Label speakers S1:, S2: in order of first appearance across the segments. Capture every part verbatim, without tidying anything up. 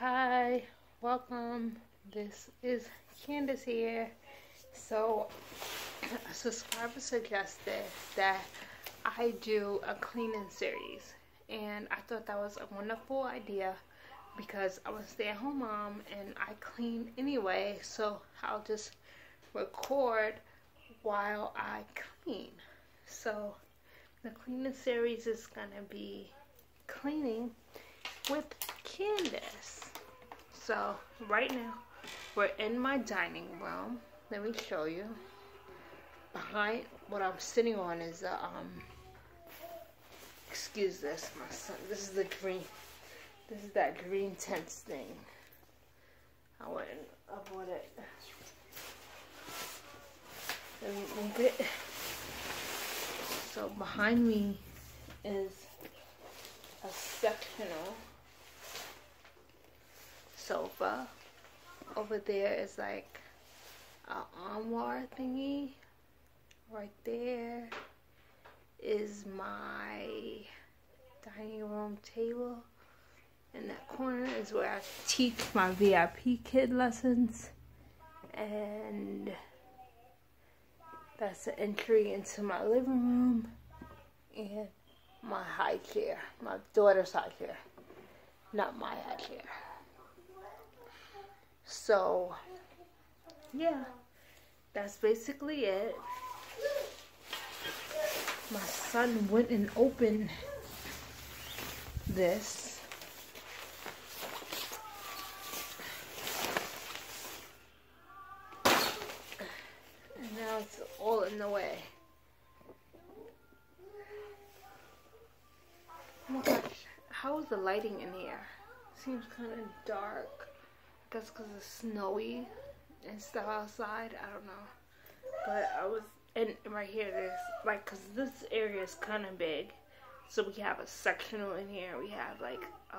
S1: Hi, welcome. This is Candace here. So, a subscriber suggested that I do a cleaning series, and I thought that was a wonderful idea because I'm a stay-at-home mom and I clean anyway, so I'll just record while I clean. So, the cleaning series is gonna be cleaning with Candace. So right now we're in my dining room. Let me show you. Behind what I'm sitting on is a um excuse this, my son. This is the green this is that green tents thing. I went and I bought it. Let me move it. So behind me is a sectional sofa. Over there is like an armoire thingy. Right there is my dining room table. In that corner is where I teach my V I P kid lessons. And that's the entry into my living room. And my high chair, my daughter's high chair, not my high chair. So, yeah, that's basically it. My son went and opened this. And now it's all in the way. Oh my gosh, how is the lighting in here? Seems kind of dark. I guess because it's snowy and stuff outside. I don't know. But I was, and right here, there's, like, because this area is kind of big. So we have a sectional in here. We have, like, uh,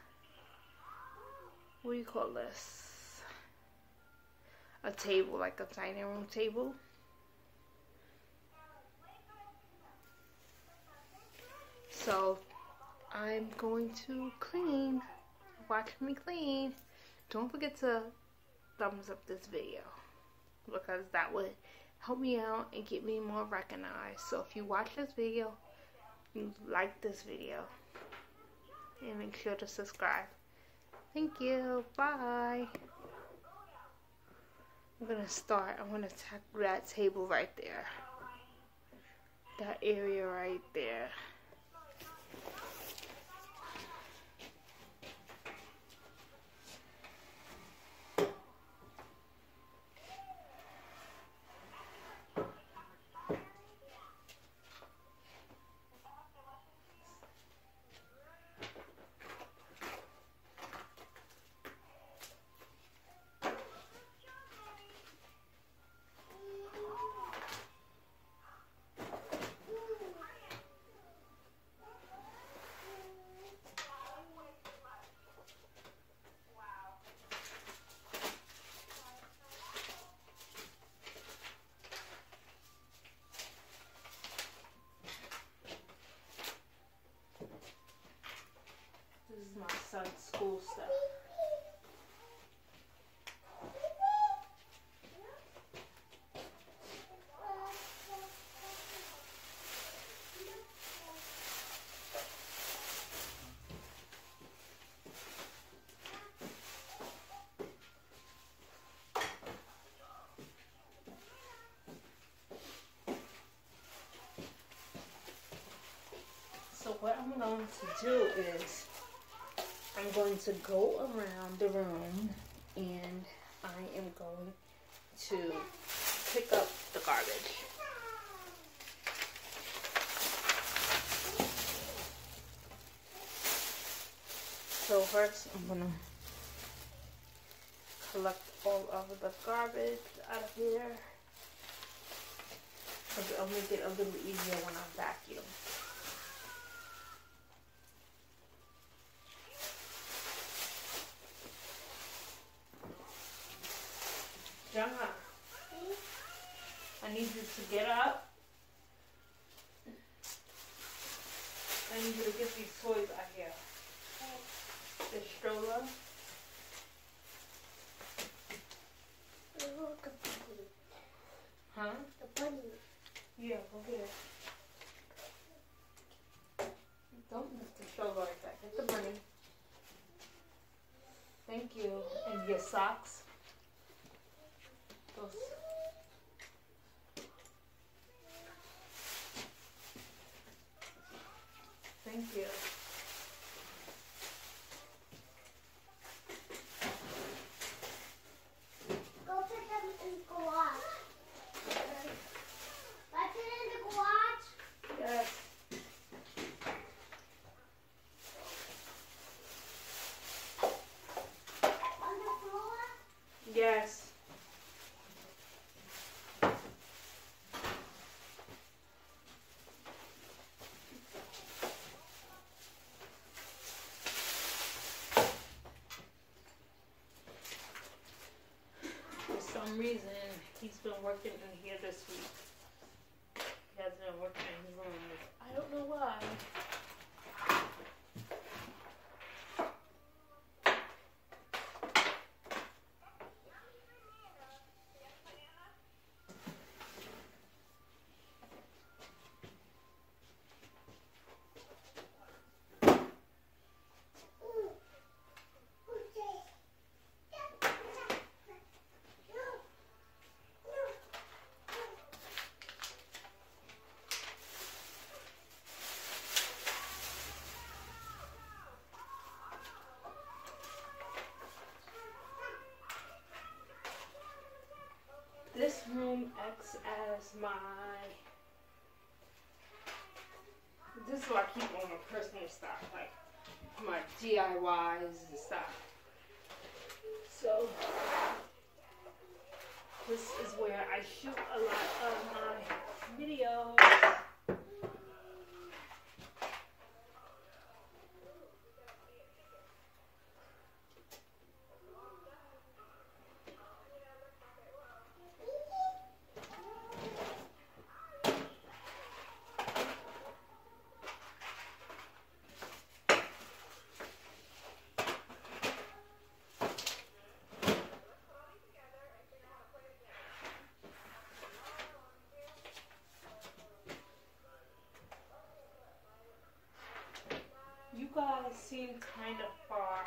S1: what do you call this? A table, like a dining room table. So I'm going to clean. Watch me clean. Don't forget to thumbs up this video because that would help me out and get me more recognized. So if you watch this video, you like this video and make sure to subscribe. Thank you. Bye. I'm gonna start. I'm gonna tackle that table right there. That area right there. This is my son's school stuff. So what I'm going to do is I'm going to go around the room and I am going to pick up the garbage. So first I'm going to collect all of the garbage out of here. It'll make it a little easier when I vacuum. John, I need you to get up. I need you to get these toys out here. The stroller. Huh?
S2: The bunny.
S1: Yeah, go get it. Don't lift the shoulder like that. Get the bunny. Thank you. And your socks. Those. Thank you.
S2: Go put them in the garage. I put it in the garage?
S1: Yes.
S2: On the floor?
S1: Yes. For some reason, he's been working in here this week. He hasn't been working in his room. I don't know why. This room acts as my, this is where I keep all my personal stuff, like my D I Ys and stuff. So, this is where I shoot a lot of my videos. You guys seem kind of far.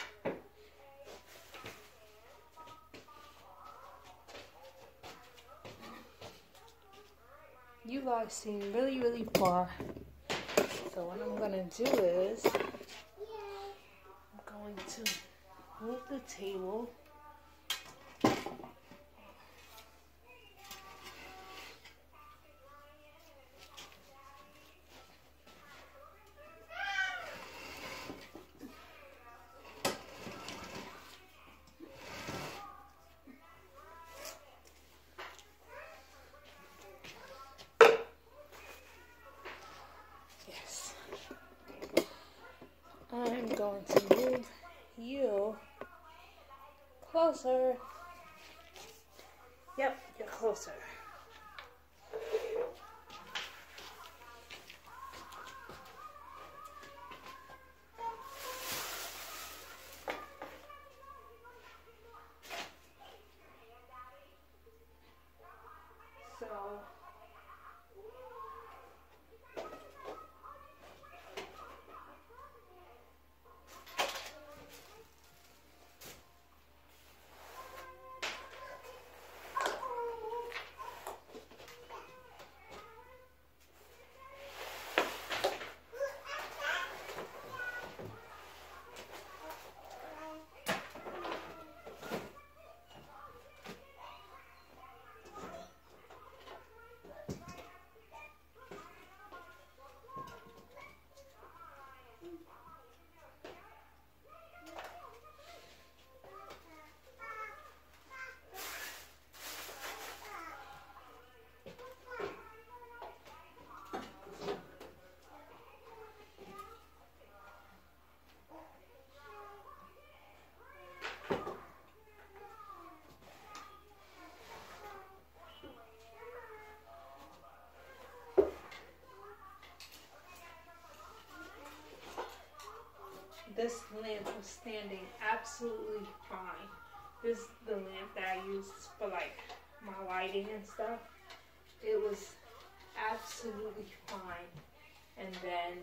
S1: You guys seem really, really far. So what I'm gonna do is I'm going to move the table. I'm going to move you closer. Yep, you're closer. So this lamp was standing absolutely fine. This is the lamp that I use for like my lighting and stuff. it was absolutely fine. And then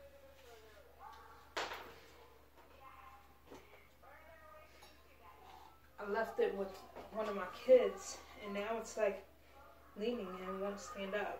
S1: I left it with one of my kids, and now it's like leaning and won't stand up.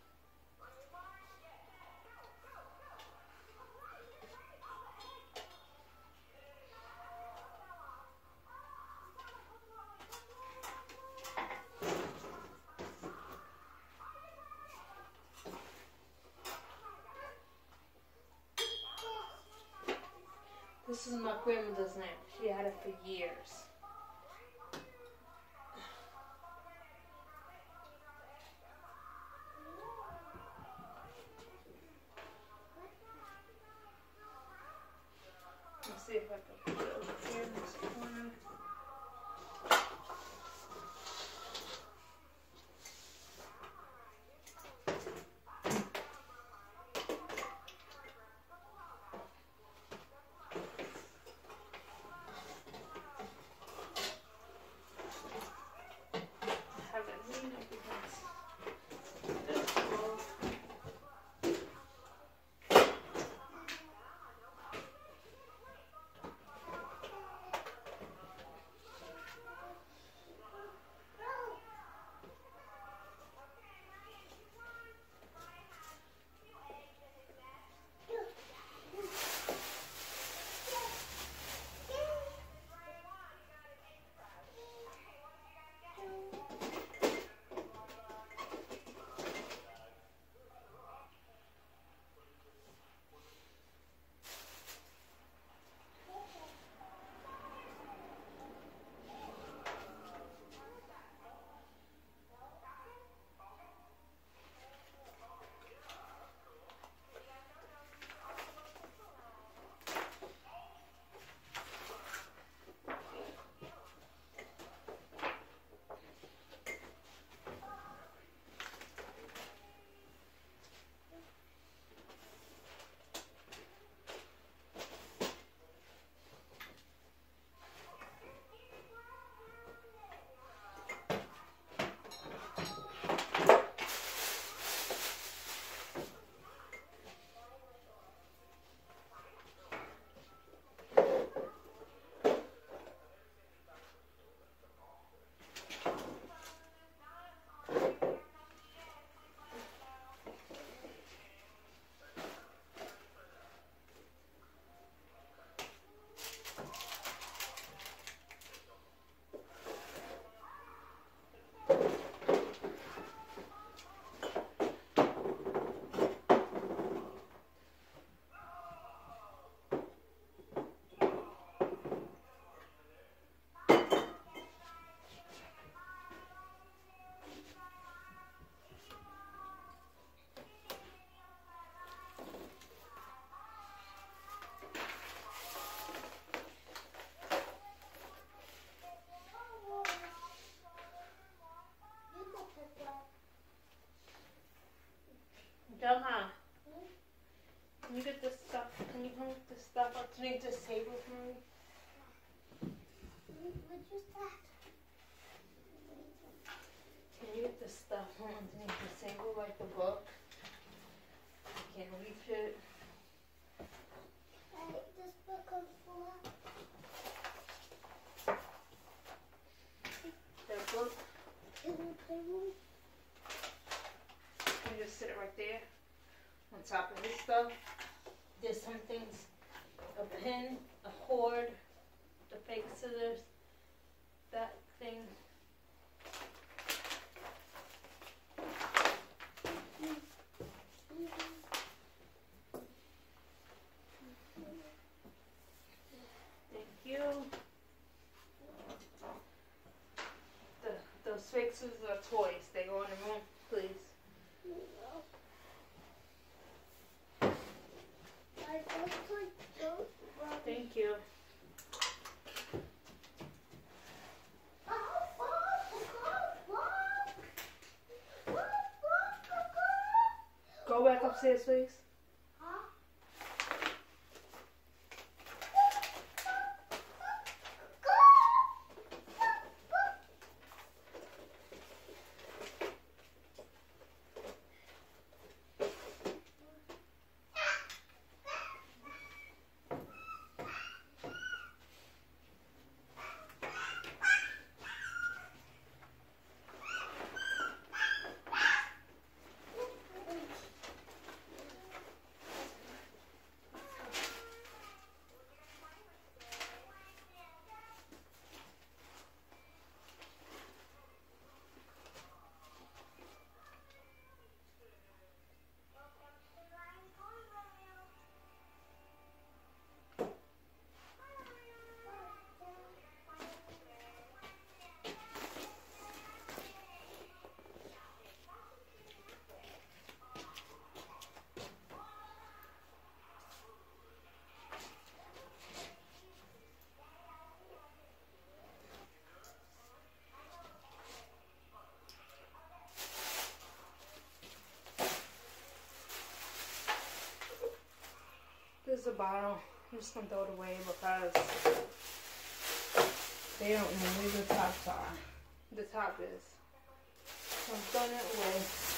S1: This is my grandmother's lamp. She had it for years. Let's see if I can put it over here in this corner. Have it lean up against this wall. Delma, can you get this stuff? Can you come get this stuff up to me this table for me?
S2: What's that?
S1: Can you get this stuff from underneath the table, like the book? I can't reach it.
S2: I hate this book on the floor.
S1: That book?
S2: In the playroom.
S1: Can you just sit it right there on top of this stuff? There's some things, a pin, a cord, the fake scissors, that thing. Thank you. The, those fake scissors are toys. They go in the room, please. Thank you. Go back upstairs, please. is a bottle. I'm just gonna throw it away because they don't know where the tops are. The top is. So I'm throwing it away.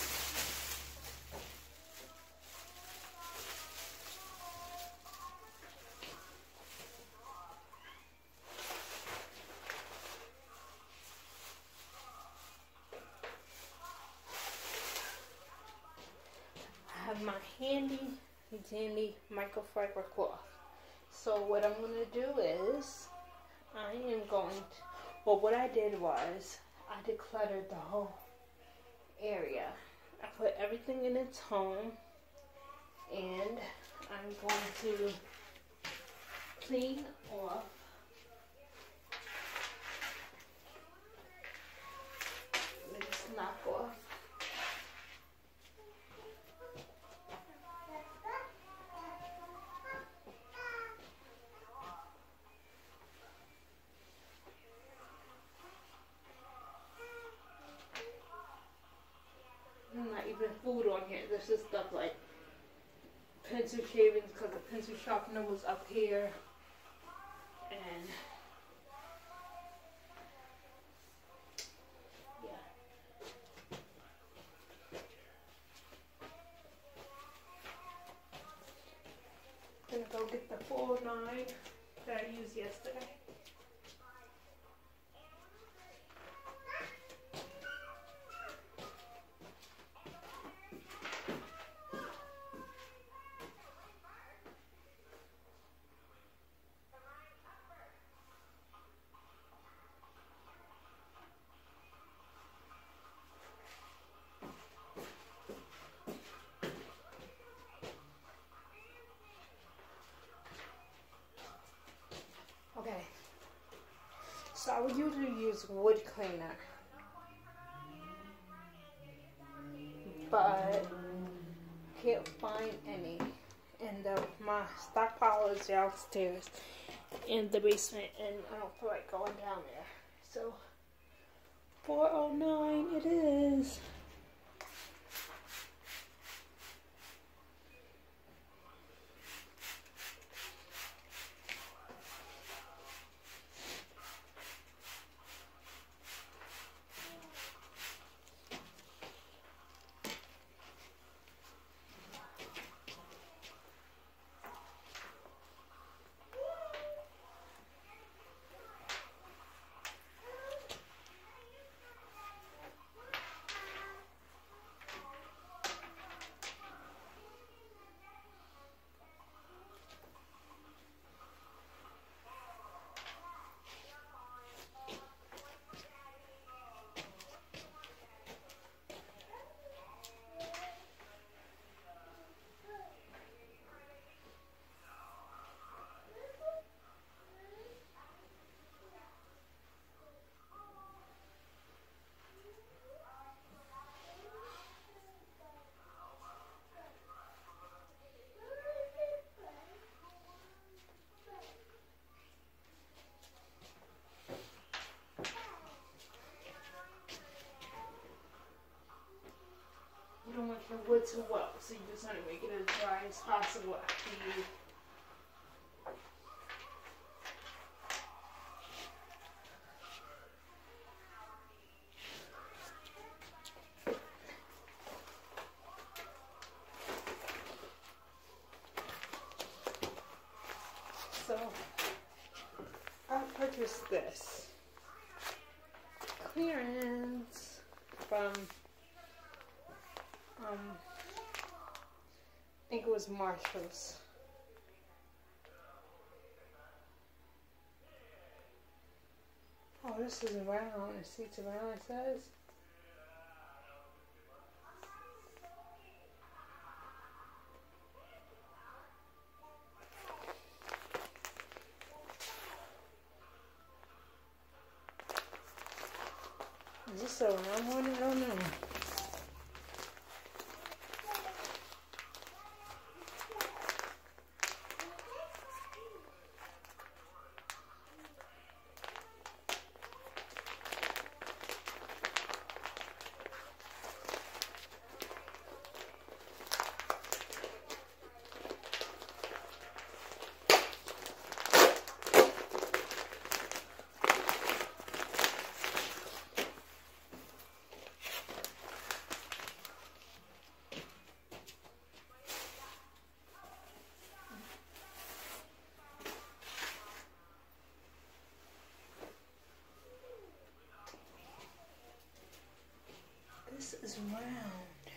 S1: I have my handy dandy microfiber cloth. So what I'm going to do is, I am going to, well what I did was, I decluttered the whole area. I put everything in its home, and I'm going to clean off this knockoff. Not even food on here. This is stuff like pencil shavings because the pencil sharpener was up here, and yeah. Gonna go get the four oh nine that I used yesterday. Okay, so I would usually use wood cleaner, but I can't find any, and uh, my stockpile is downstairs in the basement, and I don't feel like going down there. So four oh nine it is. You don't want your wood to well, so you just want to make it as dry as possible after you. So I purchased this clearance from um I think it was Marshall's. Oh, this is round. The seat's around, it says. Is this a round one? I don't know. round.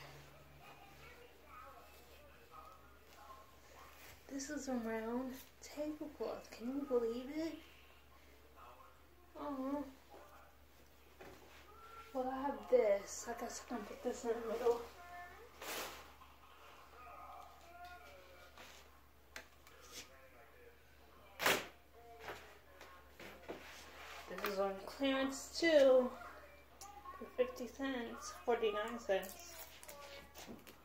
S1: This is a round tablecloth. Can you believe it? Oh. Well, I have this. I guess I can put this in the middle. This is on clearance too. For fifty cents. forty-nine cents.